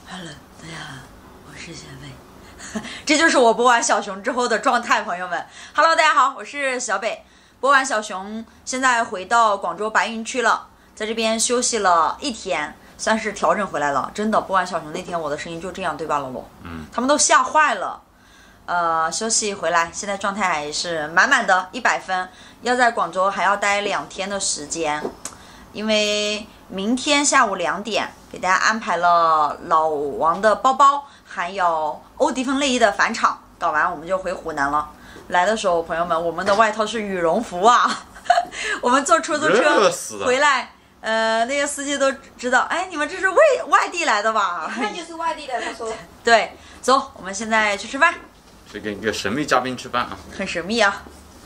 Hello， 大家好，我是小北，这就是我播完小熊之后的状态，朋友们。Hello， 大家好，我是小北。播完小熊，现在回到广州白云区了，在这边休息了1天，算是调整回来了。真的，播完小熊那天，我的声音就这样，对吧，老罗？他们都吓坏了。休息回来，现在状态还是满满的100分。要在广州还要待2天的时间，因为明天下午2点给大家安排了老王的包包，还有欧迪风内衣的返场。搞完我们就回湖南了。来的时候，朋友们，我们的外套是羽绒服啊。我们坐出租车回来，那个司机都知道，哎，你们这是外地来的吧？ 一看就是外地的，他说。 对，走，我们现在去吃饭。 去跟一个神秘嘉宾吃饭啊！ 很神秘啊。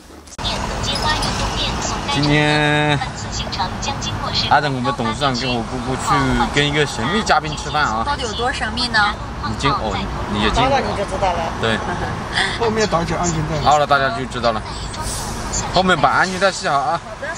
今天按照我们董事长跟我姑姑去跟一个神秘嘉宾吃饭啊。 到底有多神秘呢？ 你进哦，你也进。 到了你就知道了。 对。 后面绑起安全带。 好了，大家就知道了。后面把安全带系好啊。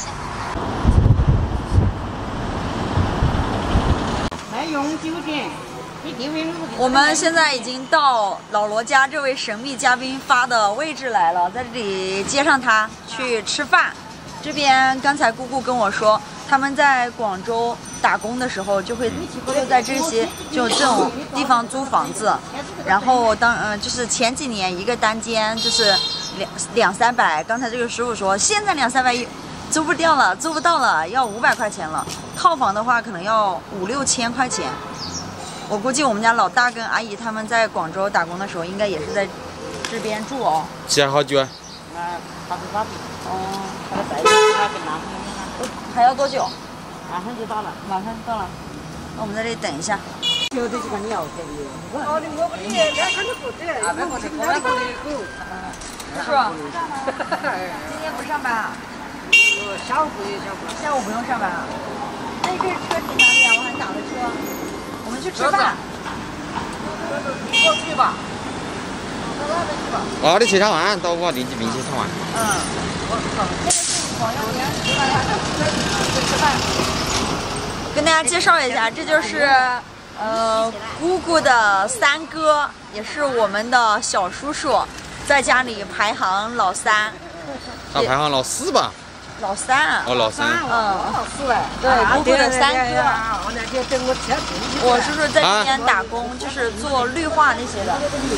来永酒店。 我们现在已经到老罗家这位神秘嘉宾发的位置来了，在这里接上他去吃饭。这边刚才姑姑跟我说，他们在广州打工的时候就在这些这种地方租房子，然后就是前几年一个单间就是200-300，刚才这个师傅说现在200-300租不到了，要500块钱了。套房的话可能要5-6千块钱。我估计我们家老大跟阿姨他们在广州打工的时候，应该也是在这边住哦。 骑好久啊？ 他是他的。哦。他的白天他跟男朋友。 还要多久？ 马上就到了。 马上就到了。那我们在这里等一下。 有的就跟你要这个。哦，你我不理，两看都不对。啊，别过去，过来过来狗。 叔叔，今天不上班啊？ 下午不用上班。 下午不用上班啊？那这车停哪里啊？我还打了车。我们去吃饭。你过去吧。到那边去吧。 哦，你去吃完，到我邻居宾去吃完。 我靠，那个是你朋友，你让你吃饭，去吃饭。跟大家介绍一下，这就是姑姑的3哥，也是我们的小叔叔，在家里排行老3。 他排行老4吧？ 老3。 哦，老3。 老4了。 对，姑姑的3哥。我叔叔在这边打工，就是做绿化那些的。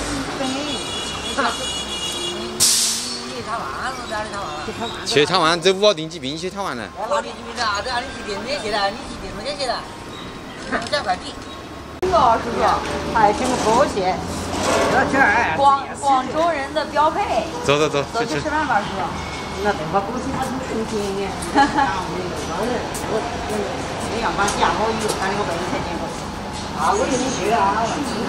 去吃完，这5号定期病去吃完了。 叔叔， 还挺和谐。 广州人的标配。 走， 走去吃饭吧，叔叔。 那等会过去他就春天呢。我阳光下好雨，看那个白菜见过。啊，我给你学啊。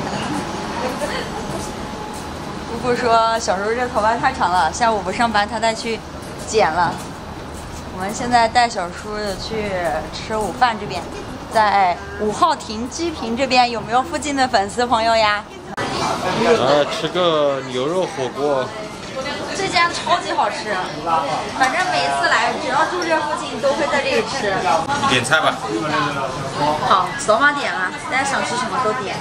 姑姑说小时候这头发太长了，下午不上班他带去剪了。我们现在带小叔去吃午饭，这边在5号亭居平这边，有没有附近的粉丝朋友呀？ 吃个牛肉火锅。 这家超级好吃，反正每次来只要住这附近都会在这里吃。 你点菜吧。 好，扫码点了，大家想吃什么都点。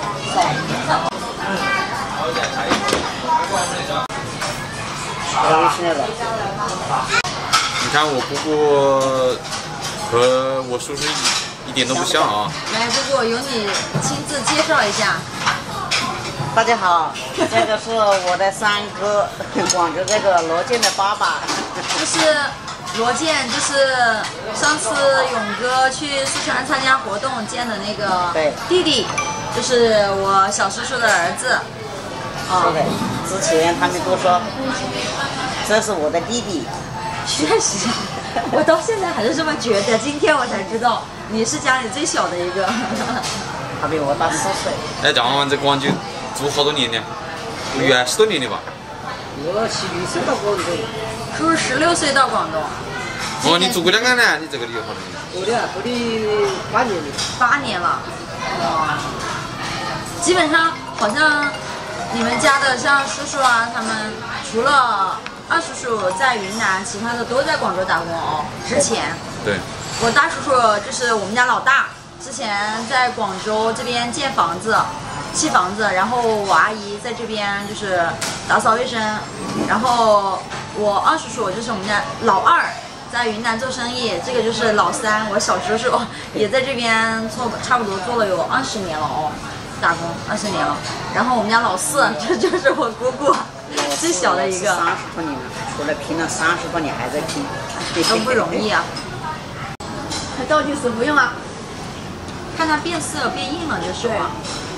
你看我姑姑和我叔叔一点都不像啊。 来，姑姑由你亲自介绍一下。 大家好，这个是我的3哥，广州这个罗健的爸爸。 就是罗健，就是上次勇哥去四川参加活动见的那个弟弟，就是我小叔叔的儿子。 是的，之前他们都说这是我的弟弟。 确实，我到现在还是这么觉得，今天我才知道你是家里最小的一个。 他比我大4岁。 哎，这样在广州住好多年了，有10多年了吧？ 我16岁到广州。 叔叔16岁到广东。 哦，你住过2年了，你这个理由好多年。 住的8年了。 8年了。哇。基本上好像你们家的像叔叔啊，他们除了二叔叔在云南，其他的都在广州打工哦。之前。 对。 我大叔叔就是我们家老大，之前在广州这边建房子， 砌房子，然后我阿姨在这边就是打扫卫生，然后我二叔叔就是我们家老二，在云南做生意，这个就是老三，我小叔叔也在这边差不多做了有20年了哦，打工20年了。然后我们家老四，这就是我姑姑，最小的一个。 30多年了，出来拼了30多年还在拼， 都不容易啊。 还倒计时不用啊？ 看它变色变硬了就是了。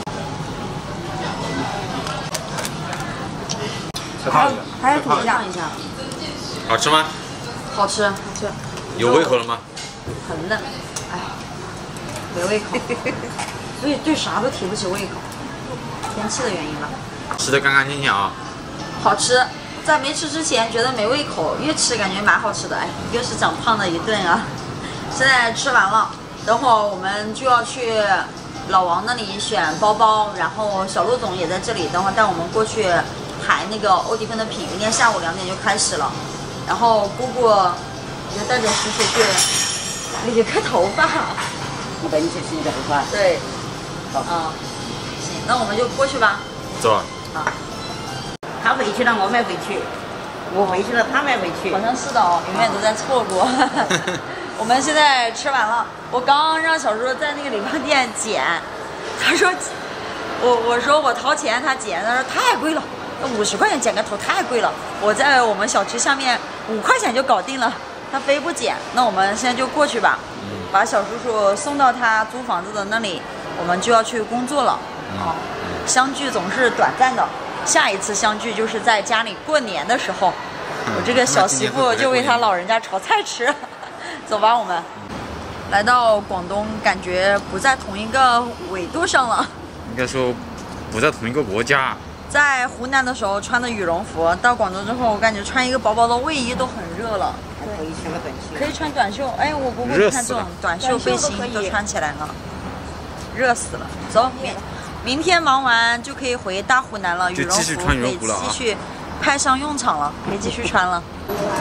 还要吐一下。 好吃吗？ 好吃，好吃。 有胃口了吗？ 很嫩，哎，没胃口，所以对啥都提不起胃口，天气的原因吧。 吃的干干净净啊。 好吃，在没吃之前觉得没胃口，越吃感觉蛮好吃的。哎，又是长胖的一顿啊！现在吃完了，等会儿我们就要去老王那里选包包，然后小陆总也在这里，等会儿带我们过去排那个欧迪芬的品，明天下午2点就开始了。然后姑姑就带着叔叔去理个头发。 我带你去洗个头发。 对， 好啊，行，那我们就过去吧。 走啊。 啊， 他回去了，我没回去；我回去了，他没回去好。像是的哦，永远都在错过。我们现在吃完了，我刚让小叔在那个理发店剪，他说我说我掏钱，他剪，他说太贵了，50块钱剪个头太贵了，我在我们小区下面5块钱就搞定了，他非不剪，那我们现在就过去吧，把小叔叔送到他租房子的那里，我们就要去工作了。哦，相聚总是短暂的，下一次相聚就是在家里过年的时候，我这个小媳妇就为他老人家炒菜吃。走吧，我们来到广东，感觉不在同一个纬度上了。 应该说不在同一个国家。 在湖南的时候穿的羽绒服，到广州之后，我感觉穿一个薄薄的卫衣都很热了。 可以穿个短袖。 可以穿短袖，哎，我姑姑看这种短袖背心都穿起来了，热死了。走，明天忙完就可以回大湖南了，羽绒服可以继续派上用场了，可以继续穿了。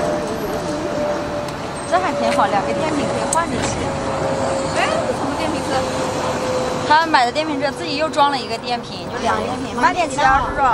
这还挺好，2个电瓶可以换着骑。 哎，什么电瓶车？ 他买的电瓶车自己又装了1个电瓶，就2个电瓶，慢点骑啊，叔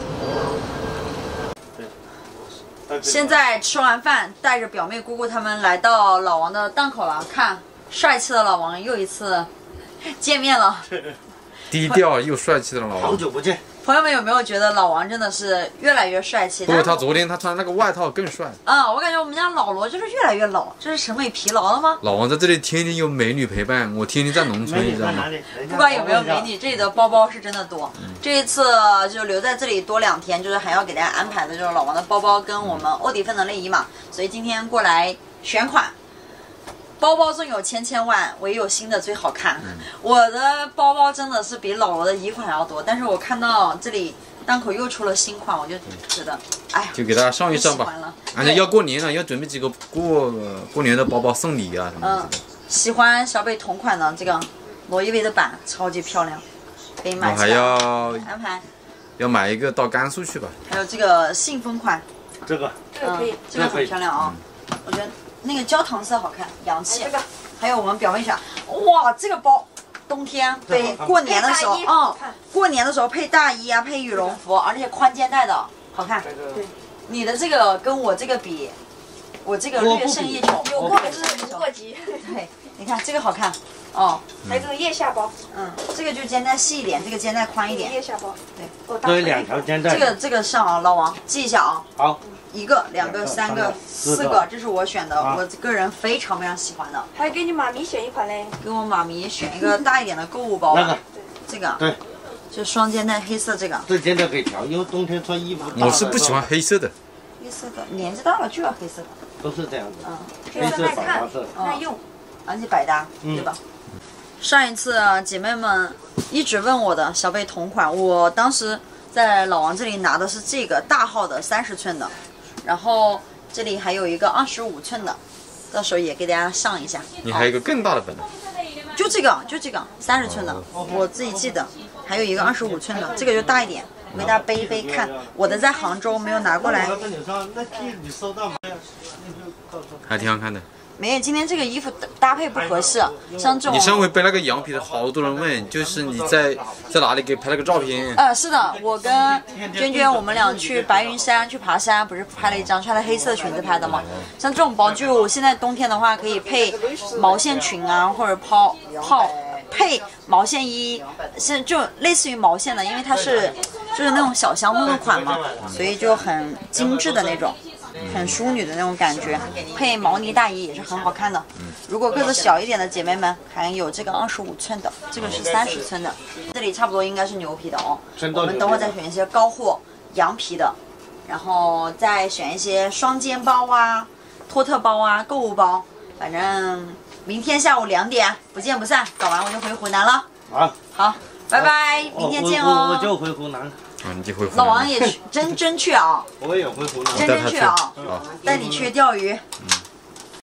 叔。现在吃完饭，带着表妹、姑姑他们来到老王的档口了。看，帅气的老王又一次见面了。 低调又帅气的老王。 好久不见。 朋友们有没有觉得老王真的是越来越帅气？ 不过他昨天他穿那个外套更帅。 我感觉我们家老罗就是越来越老，这是审美疲劳了吗？ 老王在这里天天有美女陪伴，我天天在农村，你知道吗？ 不管有没有美女，这里的包包是真的多。这一次就留在这里多2天，就是还要给大家安排的就是老王的包包跟我们欧迪芬的内衣嘛，所以今天过来选款。包包纵有千万，唯有新的最好看。我的包包真的是比老罗的衣款要多，但是我看到这里档口又出了新款，我就觉得，哎呀， 就给大家上一上吧。而且要过年了，要准备几个过年的包包送礼啊什么的。 喜欢小北同款的这个罗意威的版，超级漂亮，可以买。 我还要安排。 要买一个到甘肃去吧。 还有这个信封款， 这个可以，这个很漂亮啊，我觉得。那个焦糖色好看，洋气。这个，还有我们表妹选，哇，这个包，冬天背过年的时候，过年的时候配大衣啊，配羽绒服，而且宽肩带的，好看。对，你的这个跟我这个比，我这个略胜一筹。 有过之无过及。 对，你看这个好看，哦。 还有这个腋下包。 这个就肩带细一点，这个肩带宽一点。 腋下包。 对。 对，2条肩带。 这个上啊，老王记一下啊。 好。 1个、2个、3个、4个，这是我选的，我个人非常喜欢的。 还给你妈咪选一款嘞。 给我妈咪选一个大一点的购物包。这个。 对。 就双肩带黑色这个。 这肩带可以调，因为冬天穿衣服。 我是不喜欢黑色的。 黑色的，年纪大了就要黑色的。 都是这样子。 黑色耐看，耐用， 而且百搭，对吧？上一次姐妹们一直问我的小北同款，我当时在老王这里拿的是这个大号的30寸的。然后这里还有一个25寸的，到时候也给大家上一下。 你还有一个更大的本的？ 就这个30寸的，我自己记得。还有一个25寸的，这个就大一点，我给大家背一背看。我的在杭州没有拿过来。 还挺好看的。 没有，今天这个衣服搭配不合适，像这种。 你上回背那个羊皮的，好多人问，就是你在哪里给拍了个照片？ 是的，我跟娟娟我们俩去白云山去爬山，不是拍了一张穿的黑色裙子拍的吗？像这种包，就现在冬天的话，可以配毛线裙啊，或者配毛线衣，就类似于毛线的，因为它是就是那种小香氛的款嘛，所以就很精致的那种。很淑女的那种感觉，配毛呢大衣也是很好看的。如果个子小一点的姐妹们，还有这个25寸的，这个是30寸的，这里差不多应该是牛皮的哦。我们等会再选一些高货羊皮的，然后再选一些双肩包啊、托特包啊、购物包。反正明天下午2点不见不散，搞完我就回湖南了。好，拜拜，明天见哦。 我就回湖南。 你就回湖南。 老王也去，真去啊！ 我也回湖南。 真去啊！带你去钓鱼。